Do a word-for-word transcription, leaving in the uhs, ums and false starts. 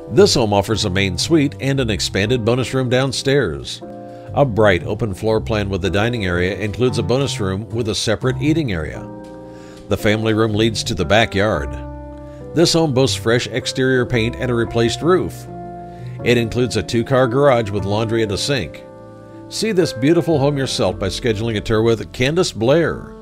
This home offers a main suite and an expanded bonus room downstairs. A bright open floor plan with a dining area includes a bonus room with a separate eating area. The family room leads to the backyard. This home boasts fresh exterior paint and a replaced roof. It includes a two-car garage with laundry and a sink. See this beautiful home yourself by scheduling a tour with Candice Blair.